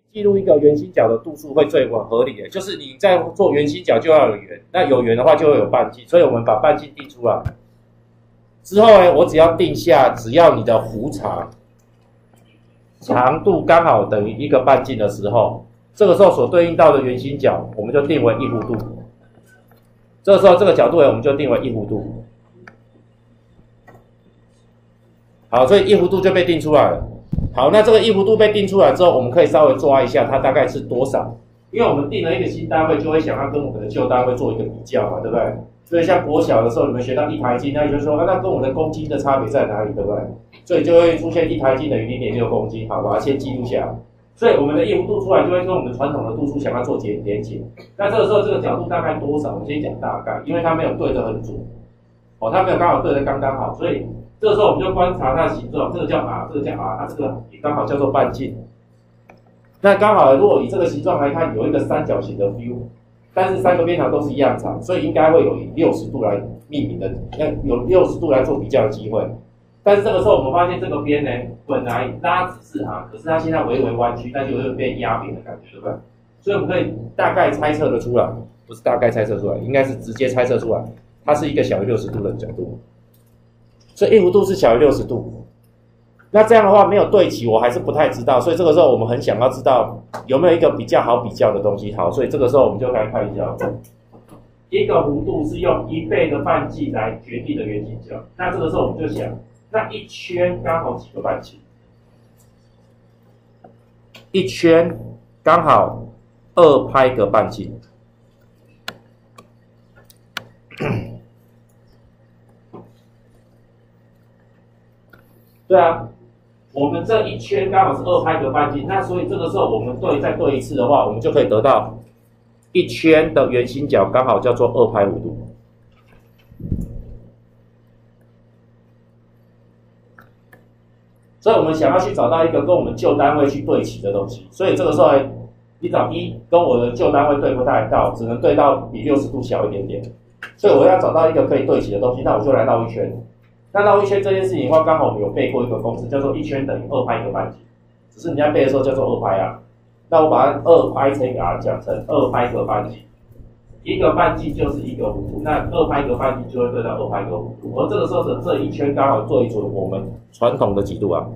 记录一个圆心角的度数会最合理的，就是你在做圆心角就要有圆，那有圆的话就会有半径，所以我们把半径定出来。之后呢，我只要定下，只要你的弧长度刚好等于1个半径的时候，这个时候所对应到的圆心角，我们就定为1弧度。这个时候这个角度呢，我们就定为1弧度。好，所以1弧度就被定出来了。好，那这个1弧度被定出来之后，我们可以稍微抓一下它大概是多少，因为我们定了一个新单位，就会想要跟我们的旧单位做一个比较嘛，对不对？所以像国小的时候，你们学到1台斤，那你就说那跟我的公斤的差别在哪里，对不对？所以就会出现1台斤等于0.6公斤，好，把它先记录下来。所以我们的1弧度出来，就会跟我们传统的度数想要做连结。那这个时候这个角度大概多少？我们先讲大概，因为它没有对得很准，哦，它没有刚好对得刚刚好，所以这个时候我们就观察它的形状，这个叫 r， 这个叫 r， 它这个也刚好叫做半径。那刚好如果以这个形状来看，有一个三角形的 view。但是3个边长都是一样长，所以应该会有60度来命名的，有60度来做比较的机会。但是这个时候我们发现这个边呢，本来拉直是可是它现在微微弯曲，但就有点被压扁的感觉，对不对？所以我们可以大概猜测的出来，不是大概猜测出来，应该是直接猜测出来，它是一个小于60度的角度。所以1弧度是小于60度。那这样的话没有对齐，我还是不太知道，所以这个时候我们很想要知道有没有一个比较好比较的东西。好，所以这个时候我们就来看一下，一个弧度是用1倍的半径来决定的圆心角。那这个时候我们就想，那一圈刚好几个半径？一圈刚好2拍个半径。对啊。我们这一圈刚好是2拍个半径，那所以这个时候我们再对一次的话，我们就可以得到一圈的圆心角刚好叫做2拍5度。所以我们想要去找到一个跟我们旧单位去对齐的东西，所以这个时候你找1跟我的旧单位对不太到，只能对到比60度小一点点，所以我要找到一个可以对齐的东西，那我就来绕一圈。那绕一圈这件事情的话，刚好我们有背过一个公式，叫做1圈等于2拍1个半径，只是人家背的时候叫做2拍啊。那我把它2拍乘以 r 讲成2拍个半径，1个半径就是1个弧度，那2拍个半径就会对到2拍个弧度，而这个时候的这一圈刚好对准我们传统的几度啊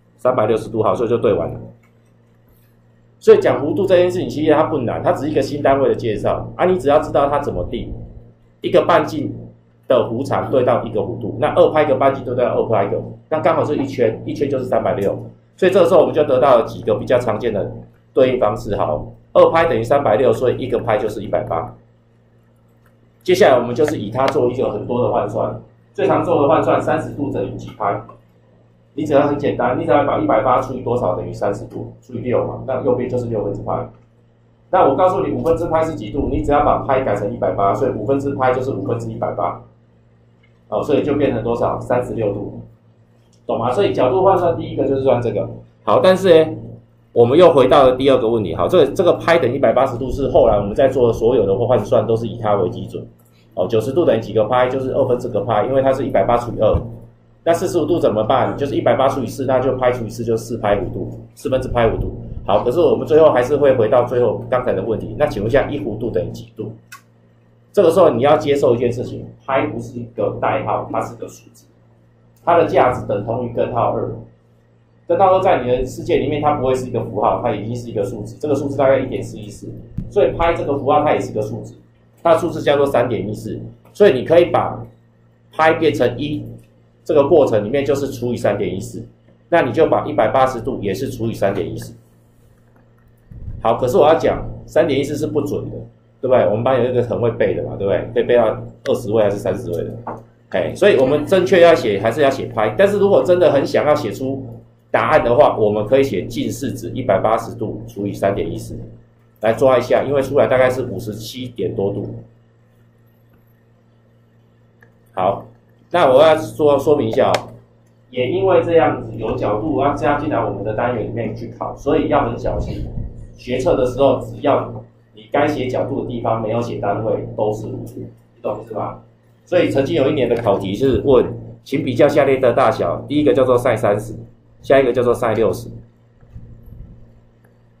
，360度，好，所以就对完了。所以讲弧度这件事情其实它不难，它只是一个新单位的介绍啊，你只要知道它怎么定，1个半径的弧长对到1个弧度，那2拍个半径对到2拍个，那刚好是一圈，一圈就是360，所以这个时候我们就得到了几个比较常见的对应方式。好，2拍等于360，所以1个拍就是180。接下来我们就是以它做一个很多的换算，最常做的换算，30度等于几拍？你只要很简单，你只要把180除以多少等于30度，除以6嘛，那右边就是6分之派。那我告诉你5分之派是几度，你只要把派改成180，所以5分之派就是5分之180。哦，所以就变成多少？36度，懂吗？所以角度换算第一个就是算这个。好，但是呢，我们又回到了第二个问题。好，这个派等于180度是后来我们在做的所有的换算都是以它为基准。哦，90度等于几个派？就是2分之个派，因为它是180除以2。那45度怎么办？就是180除以4，那就派除以4就是4拍5度，4分之派5度。好，可是我们最后还是会回到最后刚才的问题。那请问一下，1弧度等于几度？这个时候你要接受一件事情，派不是一个代号，它是个数字，它的价值等同于根号2。根号2在你的世界里面，它不会是一个符号，它已经是一个数字。这个数字大概1.414，所以派这个符号它也是个数字，它的数字叫做3.14。所以你可以把派变成1，这个过程里面就是除以3.14，那你就把180度也是除以3.14。好，可是我要讲3.14是不准的。对不对？我们班有一个很会背的嘛，对不对？可以背到20位还是30位的，所以我们正确要写还是要写派。但是如果真的很想要写出答案的话，我们可以写近似值180度除以3.14，来抓一下，因为出来大概是57点多度。好，那我要说明一下哦，也因为这样子有角度要加进来我们的单元里面去考，所以要很小心。学测的时候，只要你该写角度的地方没有写单位，都是5度，你懂意思吧？所以曾经有一年的考题是问，请比较下列的大小，第一个叫做 sin30，下一个叫做 sin60。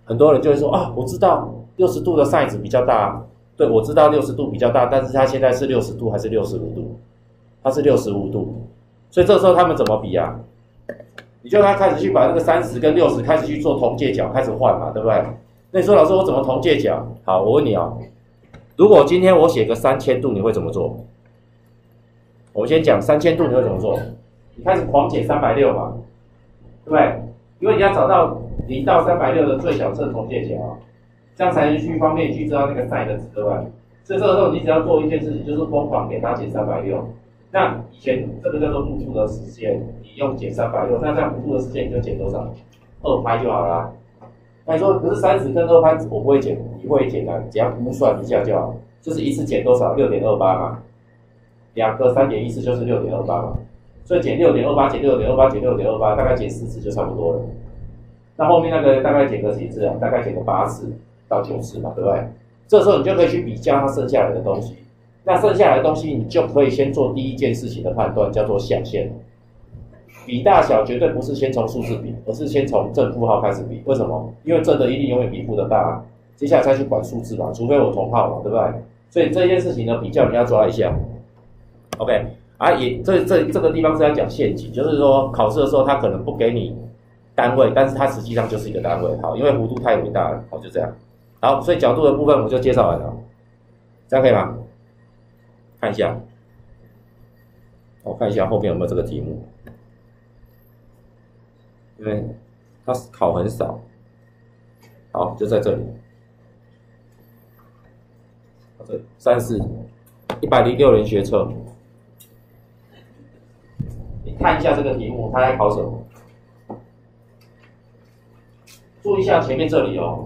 很多人就会说啊，我知道60度的 sin 值比较大，对，我知道60度比较大，但是它现在是60度还是65度？它是65度，所以这时候他们怎么比啊？你就开始去把那个30跟60开始去做同界角，开始换嘛，对不对？那你说老师我怎么同界角？好，我问你哦，如果今天我写个3000度，你会怎么做？我们先讲3000度你会怎么做？你开始狂减360嘛，对不对？因为你要找到0到360的最小正同界角，这样才能去方便去知道那个 sin 的值，对不对？所以这个时候你只要做一件事情，就是疯狂给它减360。那以前这个叫做弧度的时间，你用减360，那这样弧度的时间你就减多少？2拍就好啦。那你说可是30跟2拍我不会减，你会减啊？只要估算一下就好，就是一次减多少？6.28嘛，两个3.14就是6.28嘛，所以减6.28减6.28减6.28，大概减4次就差不多了。那后面那个大概减个几次啊？大概减个8次到9次嘛，对不对？这时候你就可以去比较它剩下来的东西。那剩下来的东西，你就可以先做第一件事情的判断，叫做象限。比大小绝对不是先从数字比，而是先从正负号开始比。为什么？因为正的一定永远比负的大，接下来再去管数字嘛，除非我同号嘛，对不对？所以这件事情呢，比较你要抓一下。OK， 也这个地方是要讲陷阱，就是说考试的时候他可能不给你单位，但是它实际上就是一个单位。好，因为弧度太伟大了，好，就这样。好，所以角度的部分我就介绍完了，这样可以吗？看一下，我看一下后面有没有这个题目，因为它考很少。好，就在这里，这34 106人学测，你看一下这个题目，它在考什么？注意一下前面这里哦，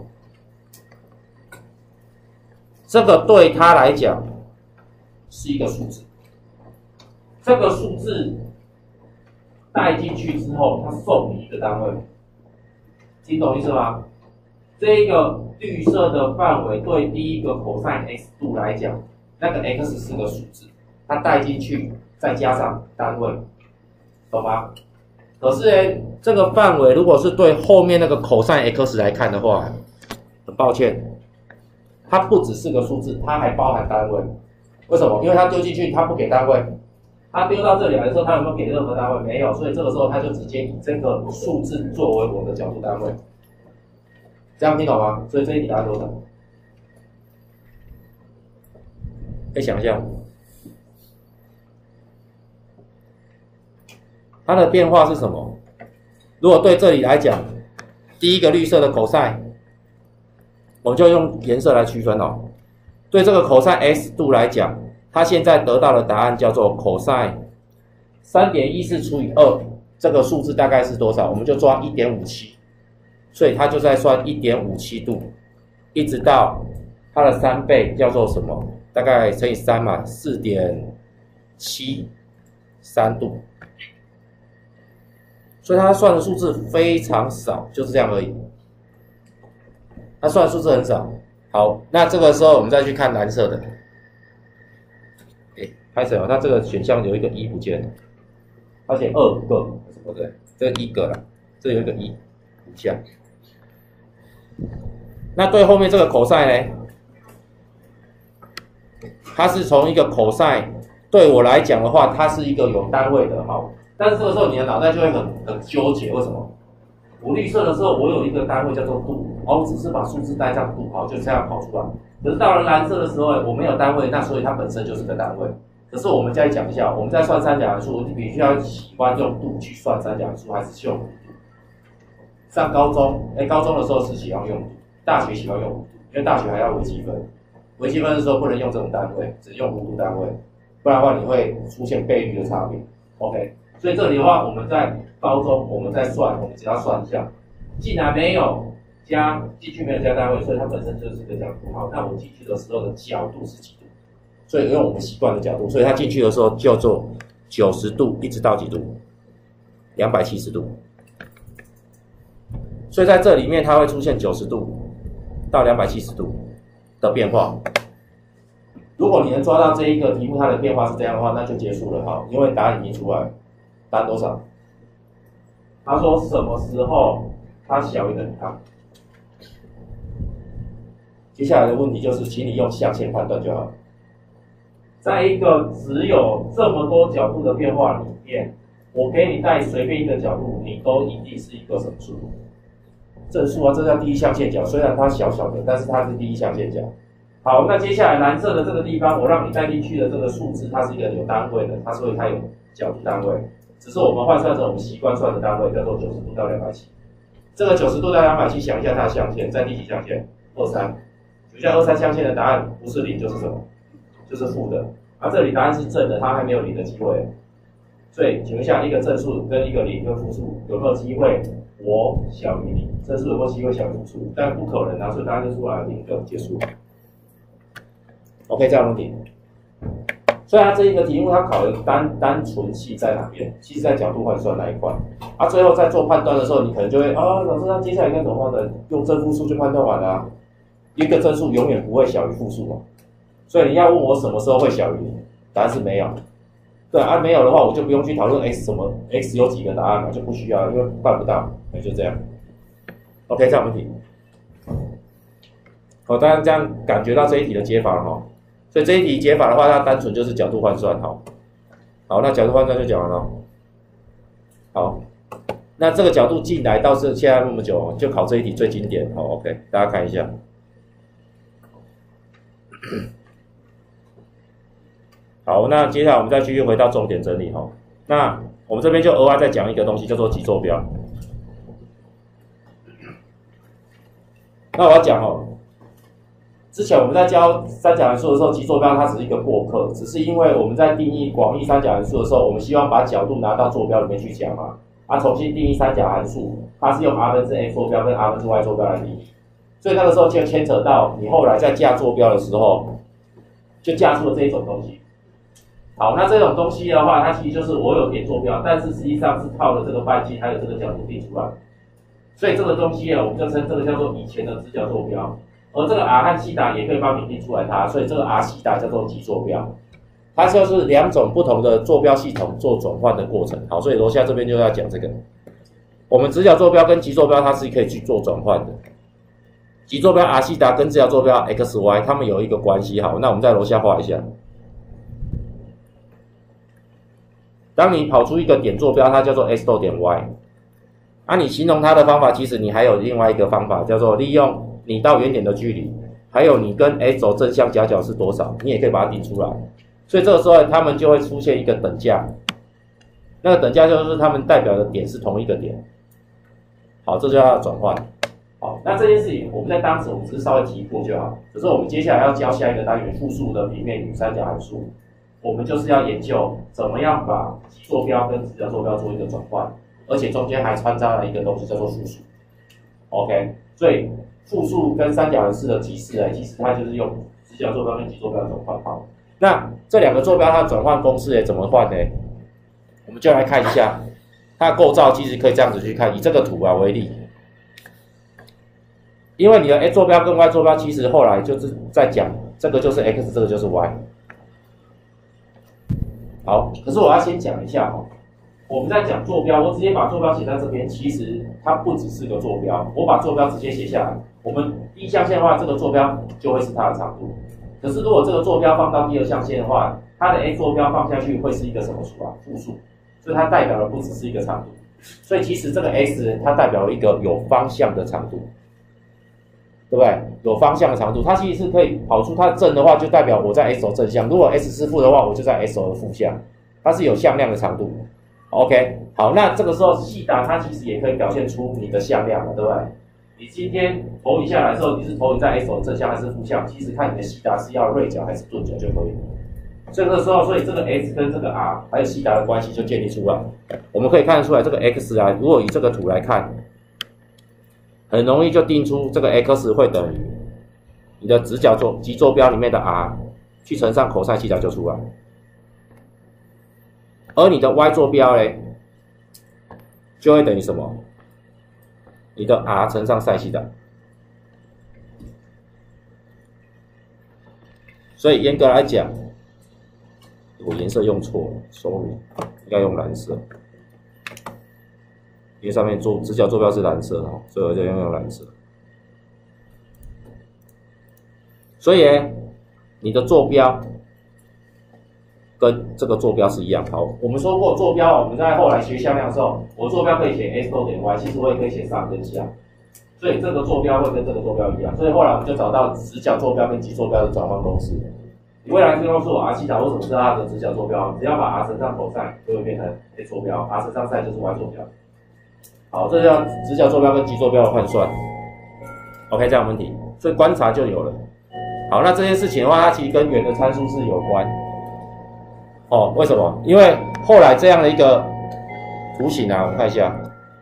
这个对他来讲是一个数字，这个数字带进去之后，它送你一个单位，听懂意思吗？这个绿色的范围对第一个 cosine x 度来讲，那个 x 是个数字，它带进去再加上单位，懂吗？可是呢，这个范围如果是对后面那个 cosine x 来看的话，很抱歉，它不只是个数字，它还包含单位。为什么？因为它丢进去，它不给单位。它丢到这里来的时候，它有没有给任何单位？没有，所以这个时候它就直接以这个数字作为我们的角度单位。这样听懂吗？所以这一题答案多少？可以想一下，它的变化是什么？如果对这里来讲，第一个绿色的 cosine， 我们就用颜色来区分哦。对这个 cosine x 度来讲，它现在得到的答案叫做 cosine 3.14除以2，这个数字大概是多少？我们就抓 1.57， 所以它就在算 1.57 度，一直到它的3倍叫做什么？大概乘以3嘛， 4.73 度。所以它算的数字非常少，就是这样而已。它算的数字很少。好，那这个时候我们再去看蓝色的。拍谁哦？它这个选项有一个1不见了，它写2个，不对，这个1个了，这有一个1不下。那对后面这个 cosine 呢？它是从一个 cosine， 对我来讲的话，它是一个有单位的，好。但是这个时候你的脑袋就会很纠结，为什么？我绿色的时候，我有一个单位叫做度，我只是把数字带上度，好，就这样跑出来。可是到了蓝色的时候，我没有单位，那所以它本身就是个单位。可是我们再讲一下，我们在算三角函数，你必须要喜欢用度去算三角函数，还是用弧度？上高中，高中的时候是喜欢用度，大学喜欢用弧度，因为大学还要微积分。微积分的时候不能用这种单位，只用弧度单位，不然的话你会出现倍率的差别。OK。所以这里的话，我们在高中我们在算，我们只要算一下，既然没有加进去没有加单位，所以它本身就是个角度。好，那我进去的时候的角度是几度？所以用我们习惯的角度，所以它进去的时候叫做90度，一直到几度？270度。所以在这里面它会出现90度到270度的变化。如果你能抓到这一个题目它的变化是这样的话，那就结束了。好，因为答案已经出来了。答案多少？他说什么时候它小于等于它？ 接下来的问题就是，请你用象限判断就好。在一个只有这么多角度的变化里面，我给你带随便一个角度，你都一定是一个什么数？正数啊，这叫第一象限角。虽然它小小的，但是它是第一象限角。好，那接下来蓝色的这个地方，我让你带进去的这个数字，它是一个有单位的，所以它有角度单位。只是我们换算成我们习惯算的单位，叫做90度到270。这个90度到270，想一下它的象限，在第几象限？23。举下23象限的答案不是0就是什么？就是负的。而这里答案是正的，它还没有0的机会。所以，请问一下，一个正数跟一个0跟负数有没有机会我小于0？正数有没有机会小于负数？但不可能啊，所以答案就出来了，0个结束。OK， 这样问题。所以它这一个题目，它考的单纯系在哪边？其实在角度换算那一块。啊，最后在做判断的时候，你可能就会老师，那接下来应该怎么判断？用正负数就判断完了啊。一个正数永远不会小于负数嘛。所以你要问我什么时候会小于0？答案是没有。对啊，没有的话，我就不用去讨论 x 什么 x 有几个答案嘛，就不需要，因为办不到，那就这样。OK， 这样问题。好，大家这样感觉到这一题的解法了哈。所以这一题解法的话，它单纯就是角度换算，好，那角度换算就讲完了。好，那这个角度进来到现在那么久，就考这一题最经典。好 ，OK， 大家看一下。好，那接下来我们再继续回到重点整理哈。那我们这边就额外再讲一个东西，叫做极坐标。那我要讲哦。之前我们在教三角函数的时候，极坐标它只是一个过客，只是因为我们在定义广义三角函数的时候，我们希望把角度拿到坐标里面去讲嘛。重新定义三角函数，它是用 r 分之 x 坐标跟 r 分之 y 坐标来定义，所以那个时候就牵扯到你后来在架坐标的时候，就架出了这一种东西。好，那这种东西的话，它其实就是我有点坐标，但是实际上是靠了这个半径还有这个角度定出来，所以这个东西呢，我们就称这个叫做以前的直角坐标。而这个 r 和西塔也可以帮你定出来它，所以这个 r 西塔叫做极坐标，它就是两种不同的坐标系统做转换的过程。好，所以楼下这边就要讲这个，我们直角坐标跟极坐标它是可以去做转换的。极坐标 r 西塔跟直角坐标 x y 它们有一个关系。好，那我们在楼下画一下。当你跑出一个点坐标，它叫做 x 逗点 y。你形容它的方法，其实你还有另外一个方法，叫做利用你到原点的距离，还有你跟 x 轴正向夹角是多少，你也可以把它定出来。所以这个时候它们就会出现一个等价，那个等价就是它们代表的点是同一个点。好，这就要转换。好，那这件事情我们在当时我们只是稍微提过就好。可是我们接下来要教下一个单元复数的平面与三角函数，我们就是要研究怎么样把极坐标跟直角坐标做一个转换，而且中间还穿插了一个东西叫做复数。OK， 所以复数跟三角函数的极式呢，其实它就是用直角坐标跟极坐标转换。好，那这两个坐标它的转换公式怎么换呢？我们就来看一下它的构造，其实可以这样子去看。以这个图为例，因为你的 x 坐标跟 y 坐标，其实后来就是在讲这个就是 x， 这个就是 y。好，可是我要先讲一下哦。我们在讲坐标，我直接把坐标写在这边，其实它不只是个坐标。我把坐标直接写下来，我们第一象限的话，这个坐标就会是它的长度。可是如果这个坐标放到第二象限的话，它的 x 坐标放下去会是一个什么数啊？负数，所以它代表的不只是一个长度。所以其实这个 x 它代表了一个有方向的长度，对不对？有方向的长度，它其实是可以跑出它正的话，就代表我在 x 轴正向；如果 x 是负的话，我就在 x 轴的负向，它是有向量的长度。OK， 好，那这个时候西塔它其实也可以表现出你的向量了，对不对？你今天投影下来的时候，你是投影在 x 轴正向还是负向？其实看你的西塔是要锐角还是钝角就可以了。所以这个时候，所以这个 x 跟这个 r 还有西塔的关系就建立出来。我们可以看得出来，这个 x 啊，如果以这个图来看，很容易就定出这个 x 会等于你的直角极坐标里面的 r 去乘上 cos 西塔就出来。而你的 y 坐标呢，就会等于什么？你的 r 乘上 sin 西塔。所以严格来讲，我颜色用错了 ，sorry， 应该用蓝色，因为上面直角坐标是蓝色哦，所以我就用蓝色。 所以你的坐标跟这个坐标是一样。好，我们说过坐标，我们在后来学向量的时候，我坐标可以写 x 逗点 y， 其实我也可以写上跟下，所以这个坐标会跟这个坐标一样。所以后来我们就找到直角坐标跟极坐标的转换公式。你未来是告诉我 r 西塔为什么是它的直角坐标？只要把 r 乘上 cos 就会变成 x 坐标 ，r 乘上 sin 就是 y 坐标。好，这叫直角坐标跟极坐标的换算。OK， 这样问题，所以观察就有了。好，那这件事情的话，它其实跟圆的参数是有关。哦，为什么？因为后来这样的一个图形啊，我们看一下。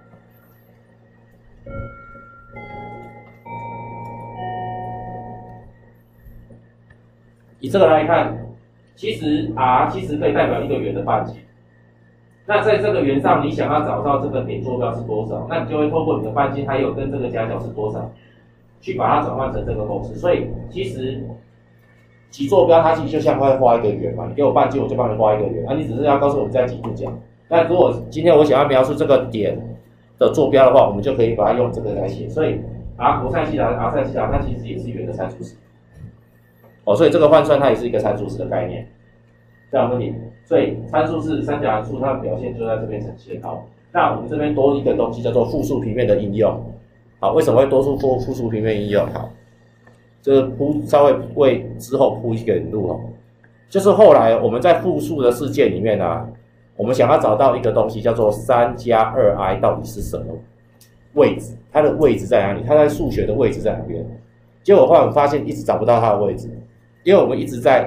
以这个来看，其实 r 可以代表一个圆的半径。那在这个圆上，你想要找到这个点坐标是多少，那你就会透过你的半径还有跟这个夹角是多少，去把它转换成这个公式。所以其实极坐标它其实就像会画一个圆嘛，你给我半径我就帮你画一个圆，你只是要告诉我在几度角。那如果今天我想要描述这个点的坐标的话，我们就可以把它用这个来写。所以 r cos 西塔 r sin 西塔它其实也是圆的参数式。所以这个换算它也是一个参数式的概念。这样问题，所以参数式三角函数它的表现就在这边呈现。好，那我们这边多一个东西叫做复数平面的应用。好，为什么会多出复数平面应用？好，这个稍微为之后铺一个路就是后来我们在复数的事件里面啊，我们想要找到一个东西叫做3加 2i 到底是什么位置，它的位置在哪里？它在数学的位置在哪边？结果后来我们发现一直找不到它的位置，因为我们一直在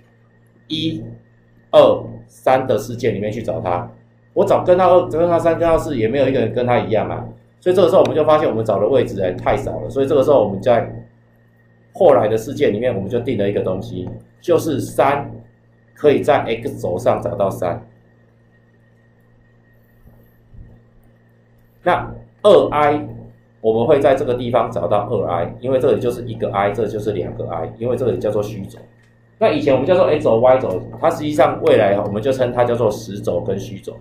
1、2、3的事件里面去找它，我找跟到2、跟到3、跟到4也没有一个人跟它一样啊，所以这个时候我们就发现我们找的位置太少了，所以这个时候我们在后来的事件里面我们就定了一个东西，就是3可以在 x 轴上找到3，那 2i 我们会在这个地方找到 2i， 因为这里就是一个 i， 这就是2个 i， 因为这里叫做虚轴。那以前我们叫做 x 轴 y 轴，它实际上未来我们就称它叫做实轴跟虚轴。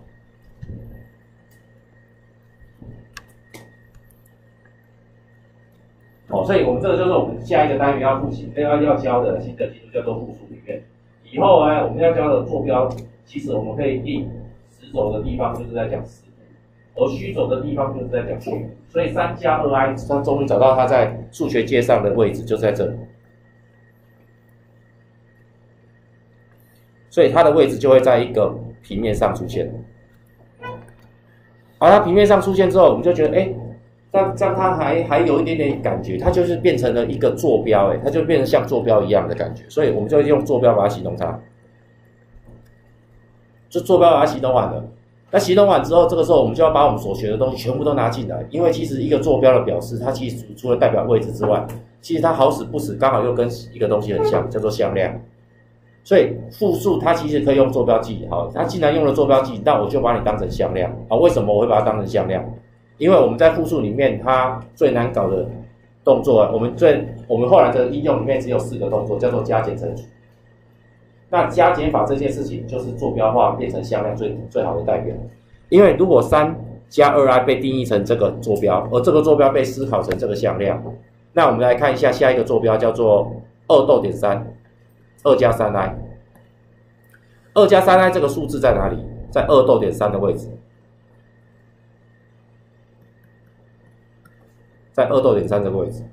所以我们这个就是我们下一个单元要复习要教的新的技术，叫做复数平面。以后呢，我们要教的坐标，其实我们可以定实轴的地方就是在讲实部，而虚轴的地方就是在讲虚部。所以3加 2i， 它终于找到它在数学界上的位置，就在这里。所以它的位置就会在一个平面上出现。好，它平面上出现之后，我们就觉得，这样它还有一点点感觉，它就是变成了一个坐标，它就变成像坐标一样的感觉，所以我们就用坐标把它形容它。就坐标把它形容完了，那形容完之后，这个时候我们就要把我们所学的东西全部都拿进来，因为其实一个坐标的表示，它其实除了代表位置之外，其实它好死不死刚好又跟一个东西很像，叫做向量。所以复数它其实可以用坐标记，好，它既然用了坐标记，那我就把你当成向量。好，为什么我会把它当成向量？因为我们在复数里面，它最难搞的动作，我们后来的应用里面只有4个动作，叫做加减乘除。那加减法这件事情，就是坐标化变成向量最好的代表。因为如果3加 2i 被定义成这个坐标，而这个坐标被思考成这个向量，那我们来看一下下一个坐标，叫做2逗点3。2加 3i， 2加 3i 这个数字在哪里？在2逗点3的位置，在2逗点3这个位置。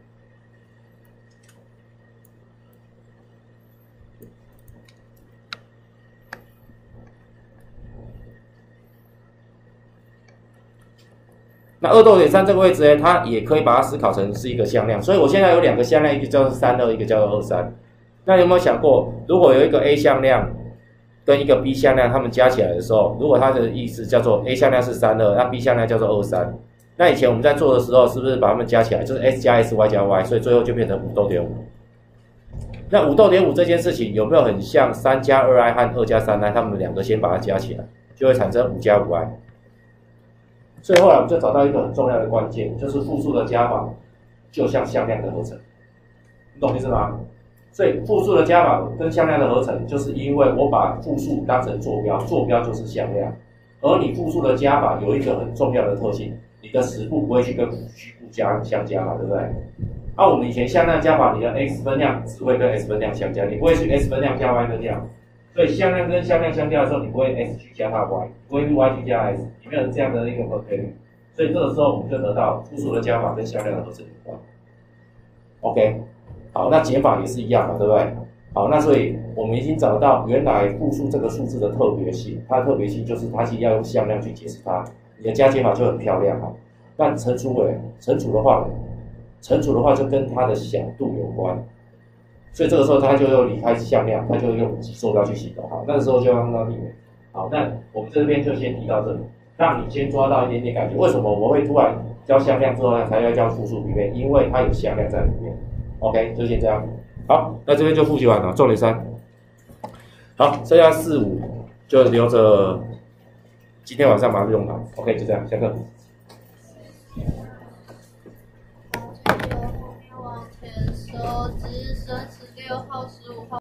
那2逗点3这个位置呢，它也可以把它思考成是一个向量，所以我现在有2个向量，一个叫做32，一个叫做23。那你有没有想过，如果有一个 A 向量跟一个 B 向量，它们加起来的时候，如果它的意思叫做 A 向量是32，那 B 向量叫做23，那以前我们在做的时候，是不是把它们加起来就是 S 加 S，Y 加 Y， 所以最后就变成5逗点5。那5逗点5这件事情有没有很像3加 2i 和2加 3i， 它们2个先把它加起来，就会产生5加 5i。所以后来我们就找到一个很重要的关键，就是复数的加法就像向量的合成，你懂意思吗？所以复数的加法跟向量的合成，就是因为我把复数当成坐标，坐标就是向量。而你复数的加法有一个很重要的特性，你的实部不会去跟虚部相加嘛，对不对？ 我们以前向量加法，你的 x 分量只会跟 s 分量相加，你不会去 s 分量加 y 分量。所以向量跟向量相加的时候，你不会 s 去加它 y， 不会 y 去加 s， 你没有这样的一个分配率。所以这个时候我们就得到复数的加法跟向量的合成有关。OK， 好，那减法也是一样嘛，对不对？好，那所以我们已经找到原来复数这个数字的特别性，它的特别性就是它其实要用向量去解释它，你的加减法就很漂亮哈。但乘除的话就跟它的小度有关，所以这个时候它就又离开向量，它就用级坐标去形容。好，那个时候就要用到幂美。好，那我们这边就先提到这里，让你先抓到一点点感觉。为什么我们会突然教向量之后呢，才要教复数里面？因为它有向量在里面。OK， 就先这样。好，那这边就复习完了，重点3。好，剩下4、5就留着今天晚上把它用完。OK， 就这样，下课。 往前收，直升16号、15号。